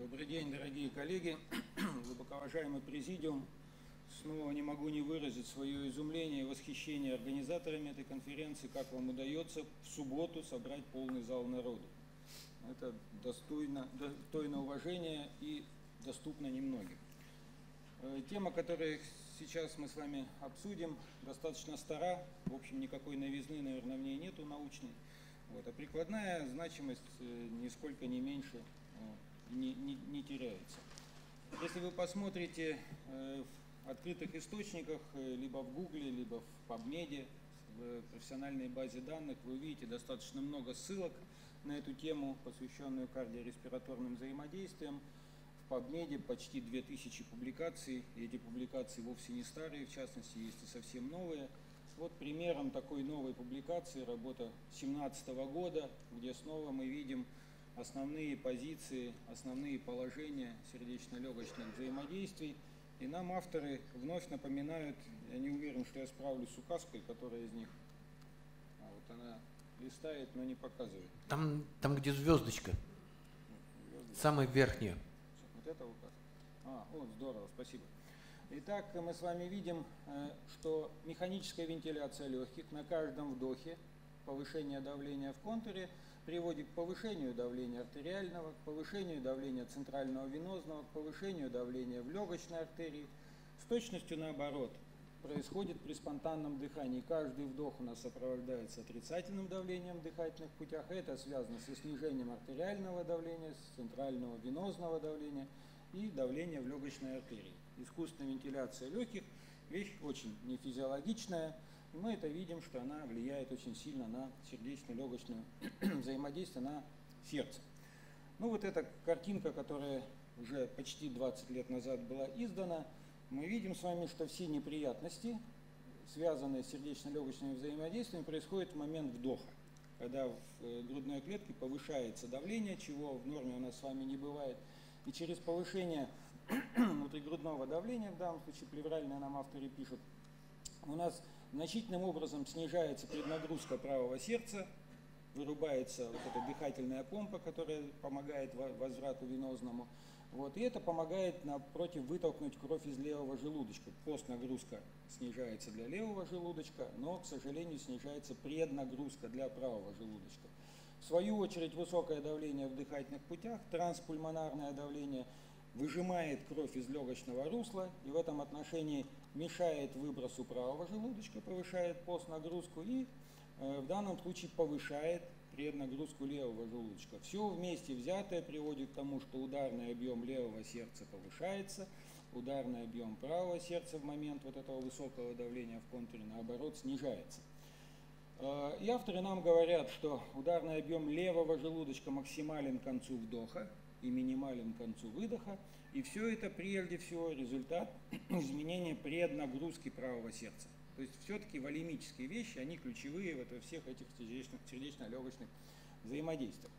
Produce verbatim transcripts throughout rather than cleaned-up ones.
Добрый день, дорогие коллеги, глубокоуважаемый президиум. Снова не могу не выразить свое изумление и восхищение организаторами этой конференции, как вам удается в субботу собрать полный зал народу. Это достойно, достойно уважения и доступно немногим. Тема, которую сейчас мы с вами обсудим, достаточно стара, в общем, никакой новизны, наверное, в ней нету научной. Вот, а прикладная значимость нисколько не меньше не, не, не теряется. Если вы посмотрите в открытых источниках, либо в Гугле, либо в пабмеде, в профессиональной базе данных, вы увидите достаточно много ссылок на эту тему, посвященную кардиореспираторным взаимодействиям. В пабмеде почти две тысячи публикаций, и эти публикации вовсе не старые, в частности, есть и совсем новые. Вот примером такой новой публикации работа две тысячи семнадцатого года, где снова мы видим основные позиции, основные положения сердечно-легочных взаимодействий. И нам авторы вновь напоминают, я не уверен, что я справлюсь с указкой, которая из них, а вот она листает, но не показывает. Там, там где звездочка, звездочка. Самая верхняя. Вот это указка. А, вот, здорово, спасибо. Итак, мы с вами видим, что механическая вентиляция легких на каждом вдохе, повышение давления в контуре, приводит к повышению давления артериального, к повышению давления центрального венозного, к повышению давления в легочной артерии. С точностью наоборот происходит при спонтанном дыхании. Каждый вдох у нас сопровождается отрицательным давлением в дыхательных путях. Это связано со снижением артериального давления, с центрального венозного давления и давления в легочной артерии. Искусственная вентиляция легких – вещь очень нефизиологичная. И мы это видим, что она влияет очень сильно на сердечно-легочное взаимодействие, на сердце. Ну вот эта картинка, которая уже почти двадцать лет назад была издана, мы видим с вами, что все неприятности, связанные с сердечно-легочным взаимодействием, происходят в момент вдоха, когда в грудной клетке повышается давление, чего в норме у нас с вами не бывает. И через повышение внутригрудного давления, в данном случае плевральное нам авторы пишут, у нас значительным образом снижается преднагрузка правого сердца, вырубается вот эта дыхательная помпа, которая помогает возврату венозному. Вот, и это помогает, напротив, вытолкнуть кровь из левого желудочка. Постнагрузка снижается для левого желудочка, но, к сожалению, снижается преднагрузка для правого желудочка. В свою очередь, высокое давление в дыхательных путях, транспульмонарное давление, выжимает кровь из легочного русла и в этом отношении мешает выбросу правого желудочка, повышает постнагрузку и э, в данном случае повышает преднагрузку левого желудочка. Все вместе взятое приводит к тому, что ударный объем левого сердца повышается, ударный объем правого сердца в момент вот этого высокого давления в контуре, наоборот, снижается. Э, и авторы нам говорят, что ударный объем левого желудочка максимален к концу вдоха и минимален к концу выдоха, и все это прежде всего результат изменения преднагрузки правого сердца. То есть все-таки волемические вещи, они ключевые во всех этих сердечно-легочных взаимодействиях.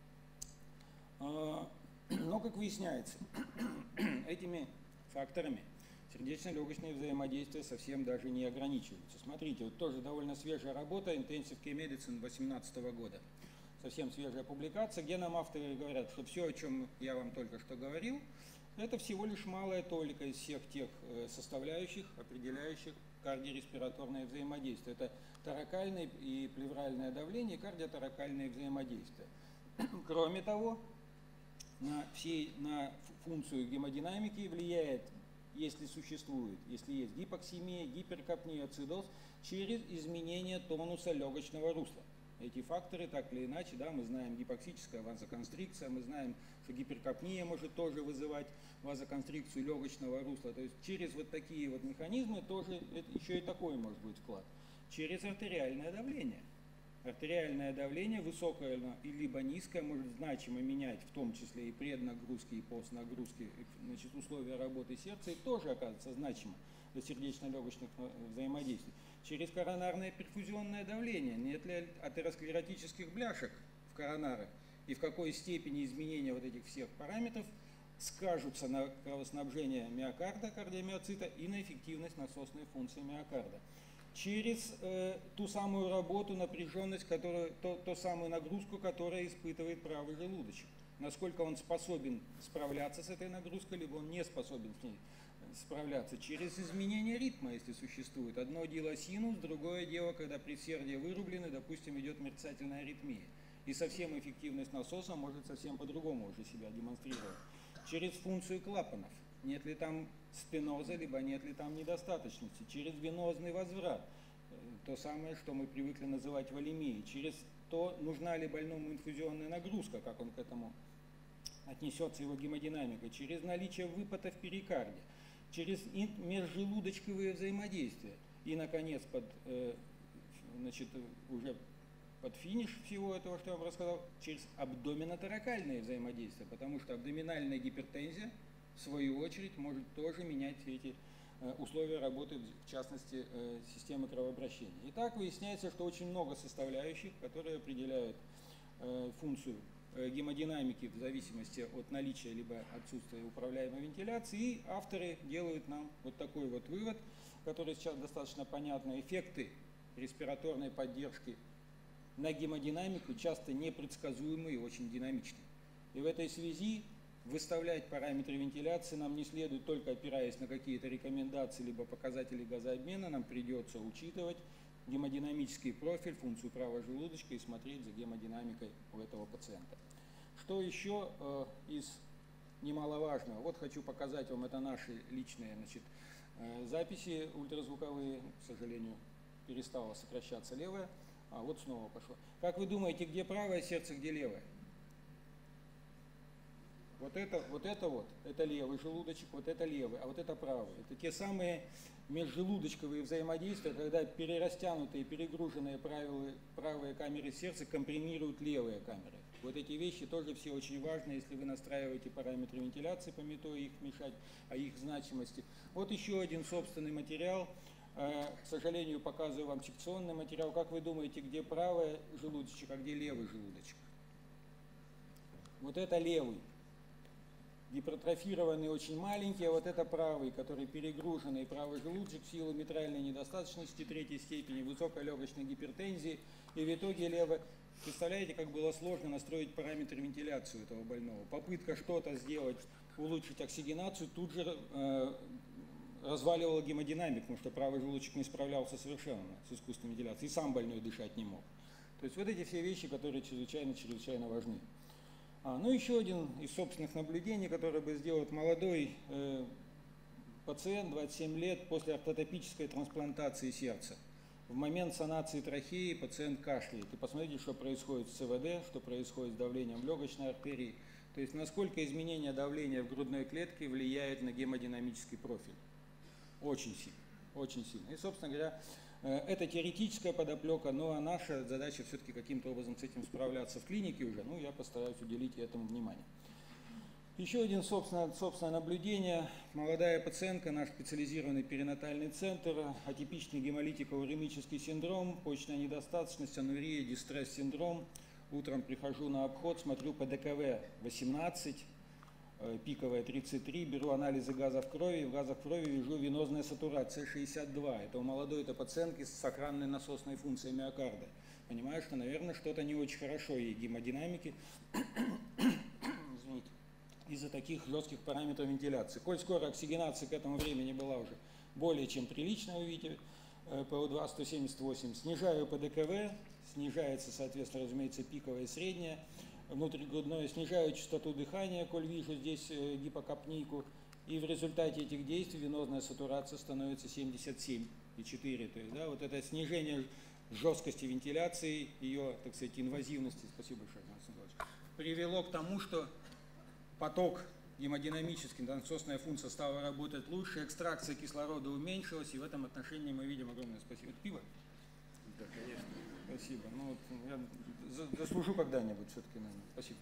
Но, как выясняется, этими факторами сердечно-легочные взаимодействия совсем даже не ограничиваются. Смотрите, вот тоже довольно свежая работа Intensive Care Medicine две тысячи восемнадцатого года. Совсем свежая публикация, где нам авторы говорят, что все, о чем я вам только что говорил, это всего лишь малая толика из всех тех составляющих, определяющих кардиореспираторное взаимодействие. Это торакальное и плевральное давление и кардиоторакальные взаимодействия. Кроме того, на, всей, на функцию гемодинамики влияет, если существует, если есть гипоксемия, гиперкапния, ацидоз, через изменение тонуса легочного русла. Эти факторы, так или иначе, да, мы знаем гипоксическая вазоконстрикция, мы знаем, что гиперкапния может тоже вызывать вазоконстрикцию легочного русла. То есть через вот такие вот механизмы тоже еще и такой может быть вклад. Через артериальное давление. Артериальное давление, высокое либо низкое, может значимо менять в том числе и преднагрузки, и постнагрузки, значит, условия работы сердца, и тоже оказывается значимо для сердечно-легочных взаимодействий. Через коронарное перфузионное давление, нет ли атеросклеротических бляшек в коронарах, и в какой степени изменения вот этих всех параметров скажутся на кровоснабжение миокарда, кардиомиоцита и на эффективность насосной функции миокарда. Через э, ту самую работу, напряженность, которую, то, ту самую нагрузку, которую испытывает правый желудочек. насколько он способен справляться с этой нагрузкой, либо он не способен с ней справляться, через изменение ритма, если существует. Одно дело синус, другое дело, когда предсердия вырублены, допустим, идет мерцательная аритмия. И совсем эффективность насоса может совсем по-другому уже себя демонстрировать. Через функцию клапанов. Нет ли там стеноза, либо нет ли там недостаточности. Через венозный возврат. То самое, что мы привыкли называть волемией. Через то, нужна ли больному инфузионная нагрузка, как он к этому отнесется, его гемодинамика. Через наличие выпота в перикарде. Через межжелудочковые взаимодействия. И, наконец, под, э, значит, уже под финиш всего этого, что я вам рассказал, через абдоминоторакальные взаимодействия, потому что абдоминальная гипертензия, в свою очередь, может тоже менять все эти э, условия работы, в частности, э, системы кровообращения. Итак, выясняется, что очень много составляющих, которые определяют э, функцию гемодинамики в зависимости от наличия либо отсутствия управляемой вентиляции, и авторы делают нам вот такой вот вывод, который сейчас достаточно понятный. Эффекты респираторной поддержки на гемодинамику часто непредсказуемы и очень динамичны. И в этой связи выставлять параметры вентиляции нам не следует только опираясь на какие-то рекомендации либо показатели газообмена, нам придется учитывать гемодинамический профиль, функцию правого желудочка и смотреть за гемодинамикой у этого пациента. Что еще э, из немаловажного? Вот хочу показать вам, это наши личные, значит, э, записи ультразвуковые. К сожалению, перестала сокращаться левая, а вот снова пошло. Как вы думаете, где правое сердце, где левое? Вот это, вот это вот, это левый желудочек, вот это левый, а вот это правый. Это те самые межжелудочковые взаимодействия, когда перерастянутые, перегруженные правые, правые камеры сердца компримируют левые камеры. Вот эти вещи тоже все очень важны, если вы настраиваете параметры вентиляции, пометуя их мешать, о их значимости. Вот еще один собственный материал. К сожалению, показываю вам секционный материал. Как вы думаете, где правый желудочек, а где левый желудочек? Вот это левый. Гипертрофированный, очень маленький, а вот это правый, который перегруженный правый желудочек в силу митральной недостаточности третьей степени, высокой легочной гипертензии, и в итоге левый. Представляете, как было сложно настроить параметры вентиляции этого больного. Попытка что-то сделать, улучшить оксигенацию, тут же э, разваливала гемодинамику, потому что правый желудочек не справлялся совершенно с искусственной вентиляцией, и сам больной дышать не мог. То есть вот эти все вещи, которые чрезвычайно-чрезвычайно важны. А, ну, еще один из собственных наблюдений, который бы сделал молодой э, пациент, двадцать семь лет, после ортотопической трансплантации сердца. В момент санации трахеи пациент кашляет. И посмотрите, что происходит с ЦВД, что происходит с давлением легочной артерии. То есть, насколько изменение давления в грудной клетке влияет на гемодинамический профиль. Очень сильно, очень сильно. И, собственно говоря, это теоретическая подоплека, но а наша задача все-таки каким-то образом с этим справляться в клинике уже. Ну, я постараюсь уделить этому внимание. Еще один собственно, собственное наблюдение. Молодая пациентка, наш специализированный перинатальный центр, атипичный гемолитико-уремический синдром, почечная недостаточность, анурия, дистресс-синдром. Утром прихожу на обход, смотрю по ДКВ восемнадцать, пиковая тридцать три, беру анализы газа в крови, в газах в крови вижу венозная сатурация шестьдесят два. Это у молодой это пациентки с сохранной насосной функцией миокарда. Понимаю, что, наверное, что-то не очень хорошо ей гемодинамики. Извините. Из-за таких жестких параметров вентиляции. Коль скоро оксигенация к этому времени была уже более чем приличная, вы видите, пэ о два сто семьдесят восемь, снижаю по ДКВ, снижается, соответственно, разумеется, пиковая и средняя, внутригрудное, снижаю частоту дыхания, коль вижу здесь гипокапнийку, и в результате этих действий венозная сатурация становится семьдесят семь и четыре. То есть, да, вот это снижение жесткости вентиляции, ее, так сказать, инвазивности, спасибо большое, Александр Иванович, привело к тому, что поток гемодинамический, насосная функция стала работать лучше, экстракция кислорода уменьшилась, и в этом отношении мы видим огромное спасибо. Это пиво? Да, конечно. Спасибо. Ну, вот я заслужу когда-нибудь все-таки, наверное. Спасибо.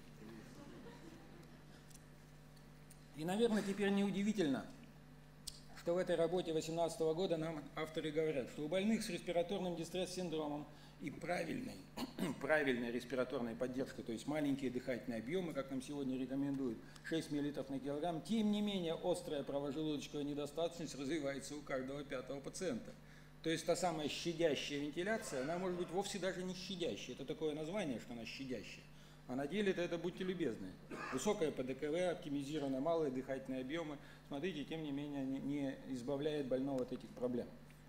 И, наверное, теперь неудивительно, что в этой работе две тысячи восемнадцатого года нам авторы говорят, что у больных с респираторным дистресс-синдромом и правильной, правильной респираторной поддержкой, то есть маленькие дыхательные объемы, как нам сегодня рекомендуют, шесть миллилитров на килограмм, тем не менее острая правожелудочковая недостаточность развивается у каждого пятого пациента. То есть та самая щадящая вентиляция, она может быть вовсе даже не щадящая. Это такое название, что она щадящая. А на деле это, будьте любезны, высокое ПДКВ, оптимизированные малые дыхательные объемы, смотрите, тем не менее не, не избавляет больного от этих проблем.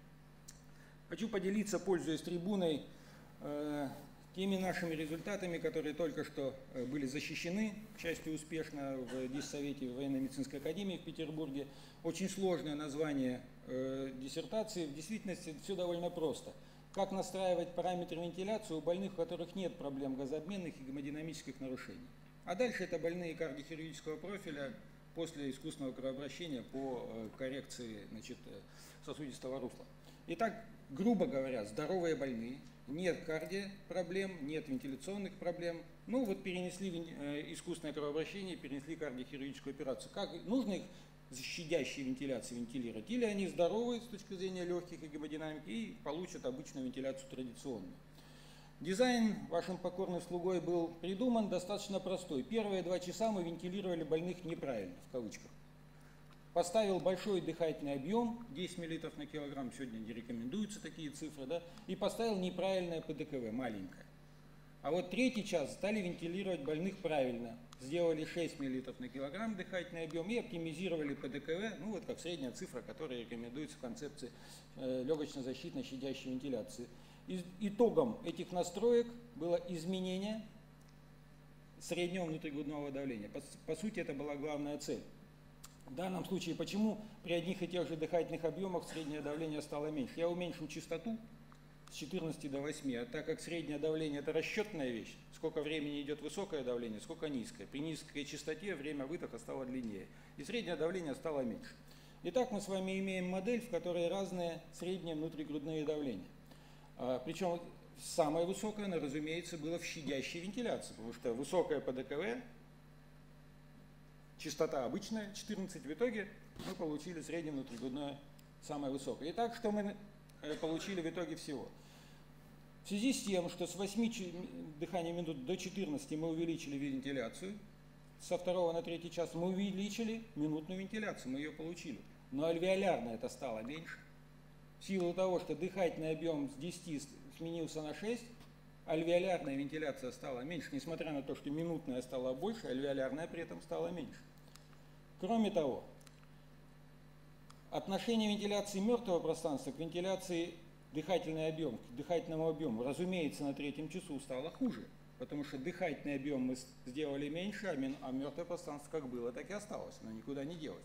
Хочу поделиться, пользуясь трибуной, э, теми нашими результатами, которые только что э, были защищены, к счастью, успешно в Диссовете военно-медицинской академии в Петербурге. Очень сложное название э, диссертации. В действительности все довольно просто. Как настраивать параметры вентиляции у больных, у которых нет проблем газообменных и гемодинамических нарушений. А дальше это больные кардиохирургического профиля после искусственного кровообращения по коррекции, значит, сосудистого русла. Итак, грубо говоря, здоровые больные, нет кардиопроблем, нет вентиляционных проблем. Ну вот перенесли искусственное кровообращение, перенесли кардиохирургическую операцию. Как нужно их с щадящей вентиляцией вентилировать? Или они здоровы с точки зрения легких и гемодинамики и получат обычную вентиляцию традиционную? Дизайн вашим покорным слугой был придуман достаточно простой. Первые два часа мы вентилировали больных неправильно, в кавычках. Поставил большой дыхательный объем, десять миллилитров на килограмм, сегодня не рекомендуются такие цифры, да, и поставил неправильное ПДКВ, маленькое. А вот третий час стали вентилировать больных правильно. Сделали шесть миллилитров на килограмм дыхательный объем и оптимизировали ПДКВ, ну вот как средняя цифра, которая рекомендуется в концепции э, легочно-защитной щадящей вентиляции. И, итогом этих настроек было изменение среднего внутригрудного давления. По, по сути, это была главная цель. В данном случае, почему при одних и тех же дыхательных объемах среднее давление стало меньше? Я уменьшил частоту с четырнадцати до восьми, а так как среднее давление это расчетная вещь, сколько времени идет высокое давление, сколько низкое. При низкой частоте время выдоха стало длиннее, и среднее давление стало меньше. Итак, мы с вами имеем модель, в которой разные средние внутригрудные давления. А, причем самое высокое, оно, разумеется, было в щадящей вентиляции, потому что высокое ПДКВ, частота обычная, четырнадцать, в итоге мы получили среднее внутригрудное самое высокое. Итак, что мы получили в итоге всего? В связи с тем, что с восьми дыханий минут до четырнадцати мы увеличили вентиляцию, со второго на третий час мы увеличили минутную вентиляцию, мы ее получили. Но альвеолярная это стало меньше. В силу того, что дыхательный объем с десяти сменился на шесть, альвеолярная вентиляция стала меньше, несмотря на то, что минутная стала больше, альвеолярная при этом стала меньше. Кроме того, отношение вентиляции мертвого пространства к вентиляции дыхательный объем, к дыхательному объему, разумеется, на третьем часу стало хуже, потому что дыхательный объем мы сделали меньше, а мертвое пространство как было, так и осталось, оно никуда не делось.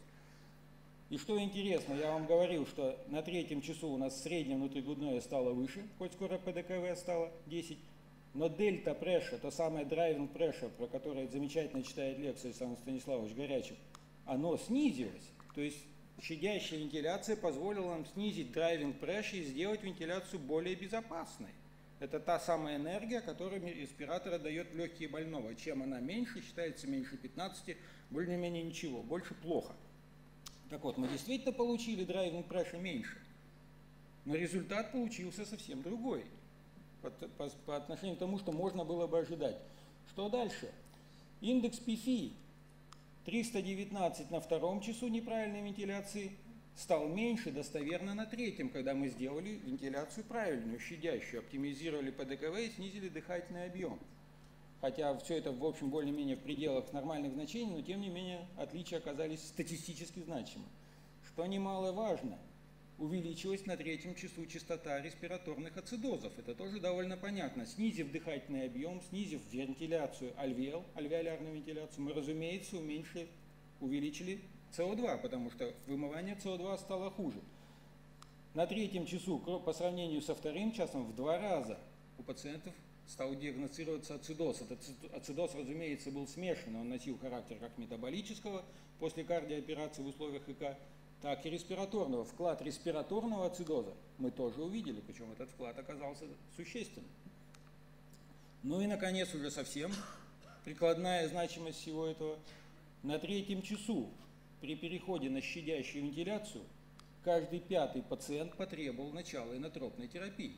И что интересно, я вам говорил, что на третьем часу у нас среднее внутригрудное стало выше, хоть скоро ПДКВ стало десять, но дельта pressure, то самое driving pressure, про которое замечательно читает лекцию Александр Станиславович Горячев, оно снизилось. То есть щадящая вентиляция позволила нам снизить driving pressure и сделать вентиляцию более безопасной. Это та самая энергия, которую респиратор дает в легкие больного. Чем она меньше, считается меньше пятнадцати, более-менее ничего, больше плохо. Так вот, мы действительно получили driving pressure меньше, но результат получился совсем другой по, по, по отношению к тому, что можно было бы ожидать. Что дальше? Индекс пи эф и триста девятнадцать на втором часу неправильной вентиляции стал меньше достоверно на третьем, когда мы сделали вентиляцию правильную, щадящую, оптимизировали ПДКВ и снизили дыхательный объем. Хотя все это, в общем, более-менее в пределах нормальных значений, но тем не менее отличия оказались статистически значимы. Что немаловажно, увеличилась на третьем часу частота респираторных ацидозов. Это тоже довольно понятно. Снизив дыхательный объем, снизив вентиляцию альвеол, альвеолярную вентиляцию, мы, разумеется, уменьшили, увеличили С О два, потому что вымывание С О два стало хуже. На третьем часу, по сравнению со вторым часом, в два раза у пациентов стал диагностироваться ацидоз. Этот ацидоз, разумеется, был смешан, он носил характер как метаболического после кардиооперации в условиях ИК, так и респираторного. Вклад респираторного ацидоза мы тоже увидели, причем этот вклад оказался существенным. Ну и, наконец, уже совсем прикладная значимость всего этого. На третьем часу при переходе на щадящую вентиляцию каждый пятый пациент потребовал начала инотропной терапии.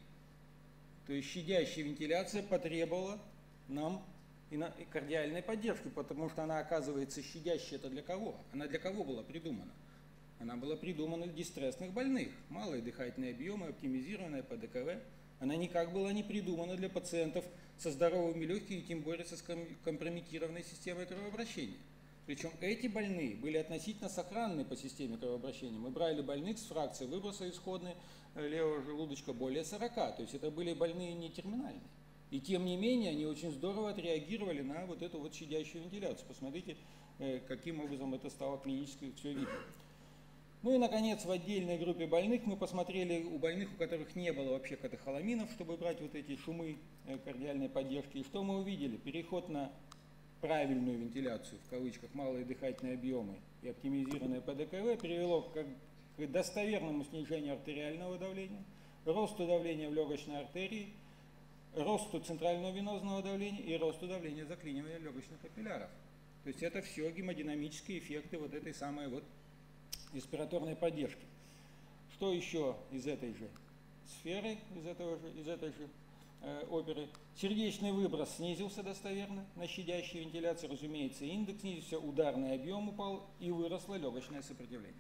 То есть щадящая вентиляция потребовала нам кардиальной поддержки, потому что она, оказывается, щадящая это для кого? Она для кого была придумана? Она была придумана для дистрессных больных. Малые дыхательные объемы, оптимизированная ПДКВ. Она никак была не придумана для пациентов со здоровыми легкими и тем более со компрометированной системой кровообращения. Причем эти больные были относительно сохранны по системе кровообращения. Мы брали больных с фракцией выброса исходной левого желудочка более сорока, то есть это были больные не терминальные. И тем не менее они очень здорово отреагировали на вот эту вот щадящую вентиляцию. Посмотрите, каким образом это стало клинически все видно. Ну и, наконец, в отдельной группе больных мы посмотрели у больных, у которых не было вообще катехоламинов, чтобы брать вот эти шумы кардиальной поддержки. И что мы увидели? Переход на правильную вентиляцию, в кавычках, малые дыхательные объемы и оптимизированное ПДКВ привело к достоверному снижению артериального давления, росту давления в легочной артерии, росту центрального венозного давления и росту давления заклинивания легочных капилляров. То есть это все гемодинамические эффекты вот этой самой вот респираторной поддержки. Что еще из этой же сферы, из, этого же, из этой же э, оперы? Сердечный выброс снизился достоверно на щадящей вентиляции, разумеется, индекс снизился, ударный объем упал и выросло легочное сопротивление.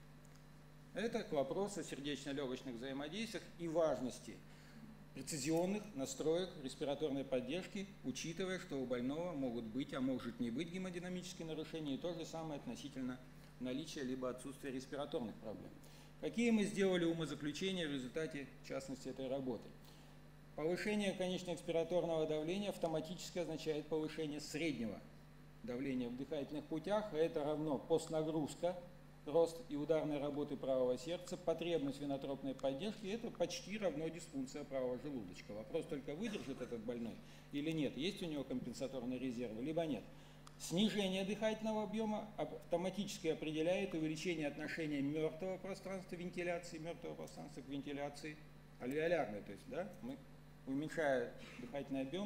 Это к вопросу о сердечно-легочных взаимодействиях и важности прецизионных настроек респираторной поддержки, учитывая, что у больного могут быть, а может не быть гемодинамические нарушения, и то же самое относительно наличия либо отсутствия респираторных проблем. Какие мы сделали умозаключения в результате, в частности, этой работы? Повышение конечно-экспираторного давления автоматически означает повышение среднего давления в дыхательных путях, а это равно постнагрузка, рост и ударной работы правого сердца, потребность венотропной поддержки, это почти равно дисфункция правого желудочка. Вопрос только, выдержит этот больной или нет, есть у него компенсаторные резервы, либо нет. Снижение дыхательного объема автоматически определяет увеличение отношения мертвого пространства вентиляции, мертвого пространства к вентиляции, альвеолярной, то есть, да, мы, уменьшая дыхательный объем,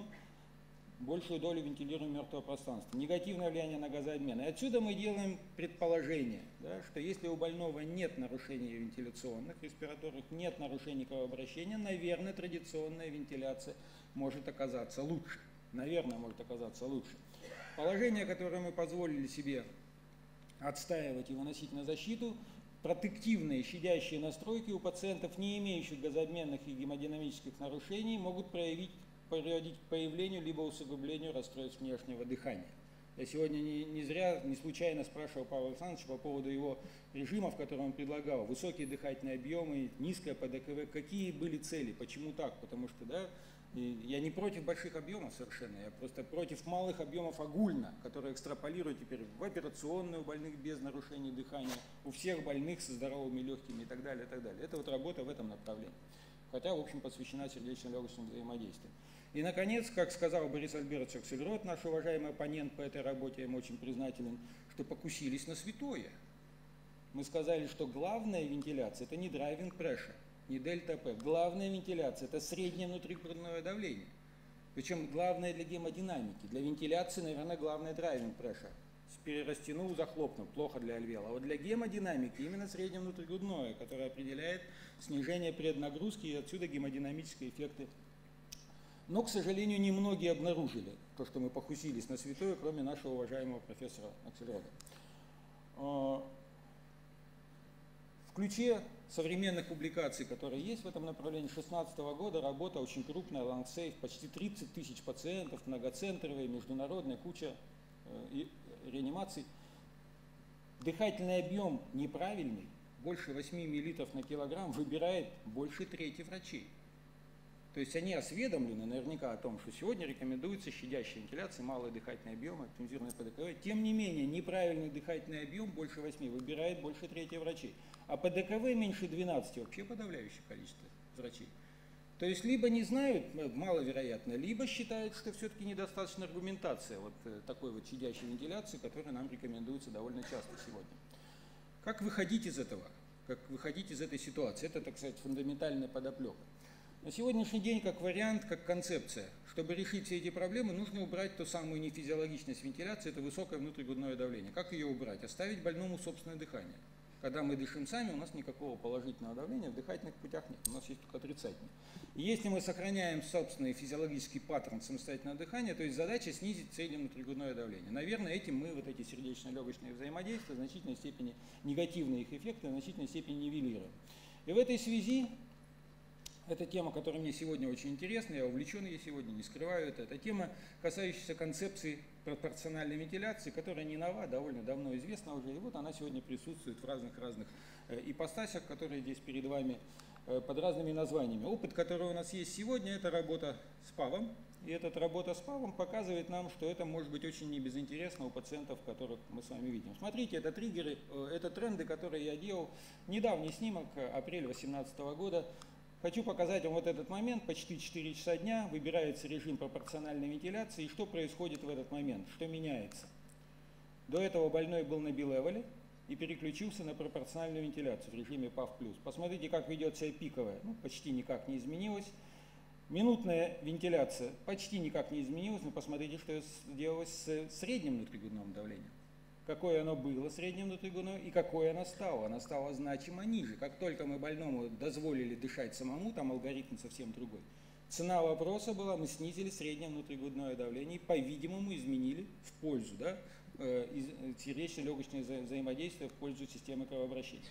большую долю вентилируем мертвого пространства. Негативное влияние на газообмен. И отсюда мы делаем предположение, да, что если у больного нет нарушений вентиляционных, респираторных, нет нарушений кровообращения, наверное, традиционная вентиляция может оказаться лучше. Наверное, может оказаться лучше. Положение, которое мы позволили себе отстаивать и выносить на защиту, протективные щадящие настройки у пациентов, не имеющих газообменных и гемодинамических нарушений, могут проявить, приводить к появлению либо усугублению расстройств внешнего дыхания. Я сегодня не, не зря, не случайно спрашивал Павла Александровича по поводу его режима, в котором он предлагал высокие дыхательные объемы, низкое ПДКВ. Какие были цели, почему так? Потому что, да, и я не против больших объемов совершенно, я просто против малых объемов огульно, которые экстраполируют теперь в операционную у больных без нарушений дыхания, у всех больных со здоровыми легкими и так далее, и так далее. Это вот работа в этом направлении, хотя, в общем, посвящена сердечно-легочным взаимодействиям. И, наконец, как сказал Борис Альбертович Аксельрод, наш уважаемый оппонент по этой работе, я ему очень признателен, что покусились на святое. Мы сказали, что главная вентиляция – это не драйвинг pressure, не дельта П. Главная вентиляция – это среднее внутригрудное давление. Причем главное для гемодинамики. Для вентиляции, наверное, главное драйвинг pressure. Перерастянул, захлопнул, плохо для альвеола. А вот для гемодинамики именно среднее внутригрудное, которое определяет снижение преднагрузки и отсюда гемодинамические эффекты. Но, к сожалению, немногие обнаружили то, что мы покусились на святое, кроме нашего уважаемого профессора Аксельрода. В ключе современных публикаций, которые есть в этом направлении, две тысячи шестнадцатого года работа очень крупная, LungSafe, почти тридцать тысяч пациентов, многоцентровые, международная, куча э, реанимаций. Дыхательный объем неправильный, больше восьми миллилитров на килограмм, выбирает больше трети врачей. То есть они осведомлены наверняка о том, что сегодня рекомендуется щадящая вентиляция, малые дыхательные объемы, оптимизированное ПДКВ. Тем не менее, неправильный дыхательный объем больше восьми выбирает больше трети врачей. А ПДКВ меньше двенадцати вообще подавляющее количество врачей. То есть либо не знают, маловероятно, либо считают, что все-таки недостаточно аргументация вот такой вот щадящей вентиляции, которая нам рекомендуется довольно часто сегодня. Как выходить из этого? Как выходить из этой ситуации? Это, так сказать, фундаментальная подоплека. На сегодняшний день, как вариант, как концепция, чтобы решить все эти проблемы, нужно убрать ту самую нефизиологичность вентиляции, это высокое внутригрудное давление. Как ее убрать? Оставить больному собственное дыхание. Когда мы дышим сами, у нас никакого положительного давления в дыхательных путях нет, у нас есть только отрицательное. И если мы сохраняем собственный физиологический паттерн самостоятельного дыхания, то есть задача снизить среднее внутригрудное давление. Наверное, этим мы вот эти сердечно-легочные взаимодействия, в значительной степени негативные их эффекты, в значительной степени нивелируем. И в этой связи Это тема, которая мне сегодня очень интересна, я увлечен ей сегодня, не скрываю это. Это тема, касающаяся концепции пропорциональной вентиляции, которая не нова, довольно давно известна уже. И вот она сегодня присутствует в разных-разных ипостасях, которые здесь перед вами под разными названиями. Опыт, который у нас есть сегодня, это работа с ПАВом. И эта работа с ПАВом показывает нам, что это может быть очень небезынтересно у пациентов, которых мы с вами видим. Смотрите, это триггеры, это тренды, которые я делал. Недавний снимок, апрель две тысячи восемнадцатого года. Хочу показать вам вот этот момент, почти четыре часа дня, выбирается режим пропорциональной вентиляции, и что происходит в этот момент, что меняется. До этого больной был на билевеле и переключился на пропорциональную вентиляцию в режиме ПАВ+. Посмотрите, как ведет себя пиковая, ну, почти никак не изменилась. Минутная вентиляция почти никак не изменилась, но посмотрите, что сделалось с средним внутригрудным давлением. Какое оно было среднее внутригрудное и какое оно стало. Оно стало значимо ниже. Как только мы больному дозволили дышать самому, там алгоритм совсем другой. Цена вопроса была, мы снизили среднее внутригрудное давление и, по-видимому, изменили в пользу, да, сердечно-легочное вза взаимодействие в пользу системы кровообращения.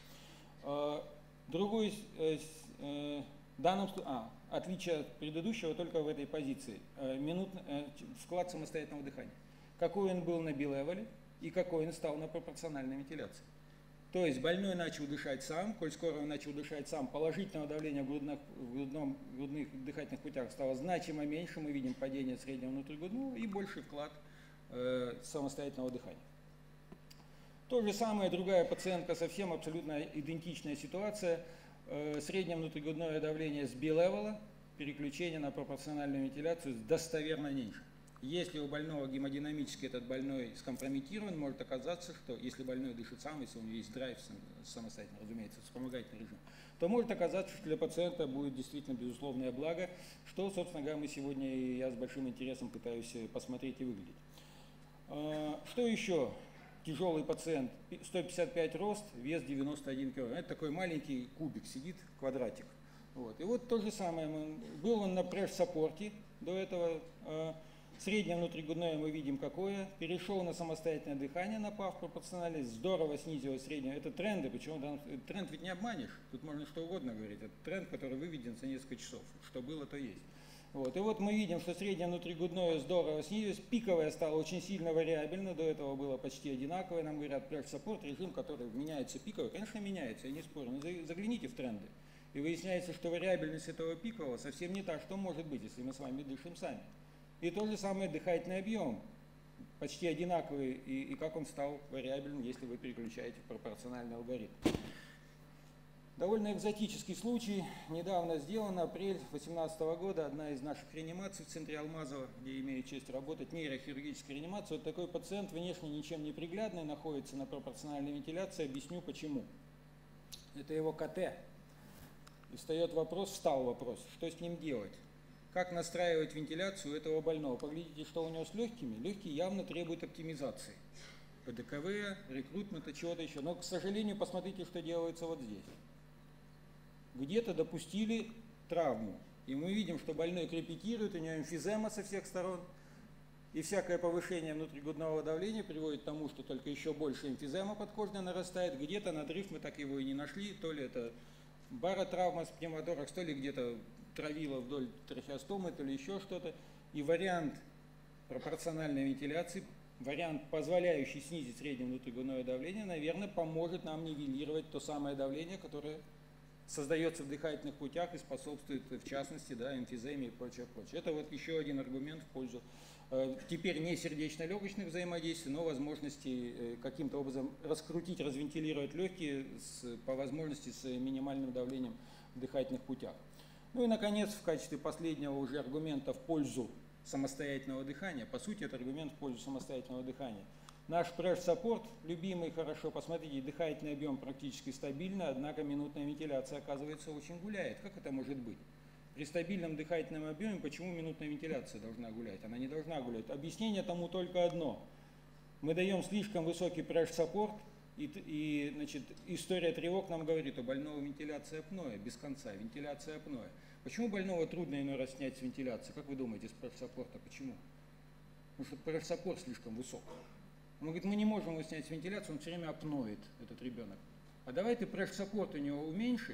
Другой, в данном случае, а, отличие от предыдущего только в этой позиции. Минут, вклад самостоятельного дыхания. Какой он был на билевеле и какой он стал на пропорциональной вентиляции. То есть больной начал дышать сам, коль скоро он начал дышать сам, положительного давления в грудных, в грудном, в грудных дыхательных путях стало значимо меньше, мы видим падение среднего внутригрудного и больший вклад э, самостоятельного дыхания. То же самое, другая пациентка, совсем абсолютно идентичная ситуация, э, среднее внутригрудное давление с билевела, переключение на пропорциональную вентиляцию достоверно меньше. Если у больного гемодинамически этот больной скомпрометирован, может оказаться, что если больной дышит сам, если у него есть драйв самостоятельно, разумеется, вспомогательный режим, то может оказаться, что для пациента будет действительно безусловное благо, что, собственно говоря, мы сегодня и я с большим интересом пытаюсь посмотреть и выглядеть. Что еще? Тяжелый пациент, сто пятьдесят пять рост, вес девяносто один килограмм. Это такой маленький кубик сидит, квадратик. Вот. И вот то же самое. Был он на пресс-саппорте до этого. Среднее внутригрудное мы видим какое. Перешел на самостоятельное дыхание на ПАВ пропорциональность, здорово снизилось среднее. Это тренды, почему тренд ведь не обманешь. Тут можно что угодно говорить. Это тренд, который выведен за несколько часов. Что было, то есть. Вот. И вот мы видим, что среднее внутригрудное здорово снизилось. Пиковое стало очень сильно вариабельно. До этого было почти одинаковое. Нам говорят, пресс-саппорт, режим, который меняется пиковое. Конечно, меняется, я не спорю. Но загляните в тренды. И выясняется, что вариабельность этого пикового совсем не та, что может быть, если мы с вами дышим сами. И то же самое дыхательный объем, почти одинаковый, и, и как он стал вариабельным, если вы переключаете пропорциональный алгоритм. Довольно экзотический случай, недавно сделан, апрель две тысячи восемнадцатого года, одна из наших реанимаций в центре Алмазова, где имею честь работать, нейрохирургическая реанимация. Вот такой пациент, внешне ничем не приглядный, находится на пропорциональной вентиляции, объясню почему. Это его КТ. И встает вопрос, встал вопрос, что с ним делать? Как настраивать вентиляцию этого больного? Поглядите, что у него с легкими. Легкие явно требуют оптимизации. ПДКВ, рекрутмента, чего-то еще. Но, к сожалению, посмотрите, что делается вот здесь. Где-то допустили травму. И мы видим, что больной крепитирует, у него эмфизема со всех сторон. И всякое повышение внутригрудного давления приводит к тому, что только еще больше эмфизема подкожная нарастает. Где-то надрыв, мы так его и не нашли. То ли это баротравма с пневмоторакс, то ли где-то травила вдоль трахеостомы, то ли еще что-то. И вариант пропорциональной вентиляции, вариант, позволяющий снизить среднее внутригрудное давление, наверное, поможет нам нивелировать то самое давление, которое создается в дыхательных путях и способствует, в частности, да, эмфиземе и прочее, прочее. Это вот еще один аргумент в пользу э, теперь не сердечно-легочных взаимодействий, но возможности э, каким-то образом раскрутить, развентилировать легкие с, по возможности с минимальным давлением в дыхательных путях. Ну и, наконец, в качестве последнего уже аргумента в пользу самостоятельного дыхания, по сути, это аргумент в пользу самостоятельного дыхания. Наш пресс-саппорт, любимый, хорошо, посмотрите, дыхательный объем практически стабильный, однако минутная вентиляция, оказывается, очень гуляет. Как это может быть? При стабильном дыхательном объеме почему минутная вентиляция должна гулять? Она не должна гулять. Объяснение тому только одно. Мы даем слишком высокий пресс-саппорт, и, и значит, история тревог нам говорит, у больного вентиляция апноэ, без конца, вентиляция апноэ. Почему больного трудно иной раз снять с вентиляции? Как вы думаете, с пресс-саппорта? Почему? Потому что пресс-саппорт слишком высок. Он говорит, мы не можем его снять с вентиляции, он все время апноет, этот ребенок. А давай ты пресс-саппорт у него уменьши,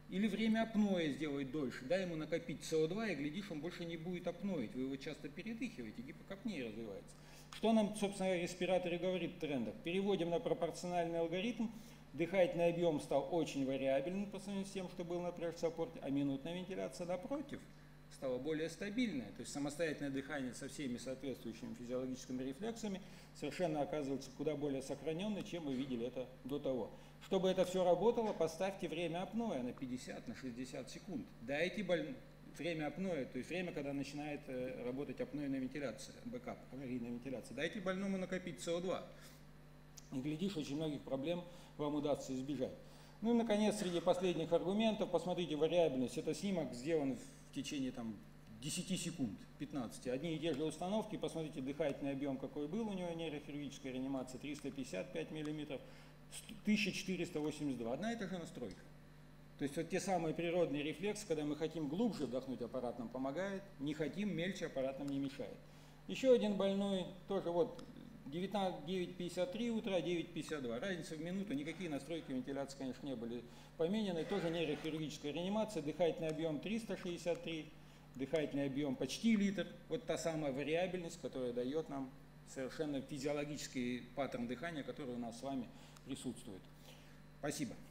Или время апноэ сделать дольше, дай ему накопить С О два, и глядишь, он больше не будет апноить, вы его часто передыхиваете, гипокапния развивается. Что нам, собственно, респираторы говорит в трендах? Переводим на пропорциональный алгоритм, дыхательный объем стал очень вариабельным по сравнению с тем, что был на пресс-саппорте, а минутная вентиляция, напротив, стала более стабильная. То есть самостоятельное дыхание со всеми соответствующими физиологическими рефлексами совершенно оказывается куда более сохраненной, чем вы видели это до того. Чтобы это все работало, поставьте время апноэ на пятьдесят, на шестьдесят секунд. Дайте больному время апноэ, то есть время, когда начинает работать апноэная вентиляция, бэкап, аварийная вентиляция. Дайте больному накопить С О два. И глядишь, очень многих проблем вам удастся избежать. Ну и, наконец, среди последних аргументов, посмотрите вариабельность. Это снимок сделан в течение там, десяти секунд, пятнадцати. Одни и те же установки, посмотрите дыхательный объем, какой был у него, нейрохирургическая реанимация, триста пятьдесят пять миллиметров, тысяча четыреста восемьдесят два. Одна и та же настройка. То есть вот те самые природные рефлексы, когда мы хотим глубже вдохнуть, аппарат нам помогает, не хотим, мельче, аппарат нам не мешает. Еще один больной, тоже вот девять пятьдесят три утра, девять пятьдесят два. Разница в минуту, никакие настройки вентиляции, конечно, не были поменены. Тоже нейрохирургическая реанимация, дыхательный объем триста шестьдесят три, дыхательный объем почти литр. Вот та самая вариабельность, которая дает нам совершенно физиологический паттерн дыхания, который у нас с вами присутствует. Спасибо.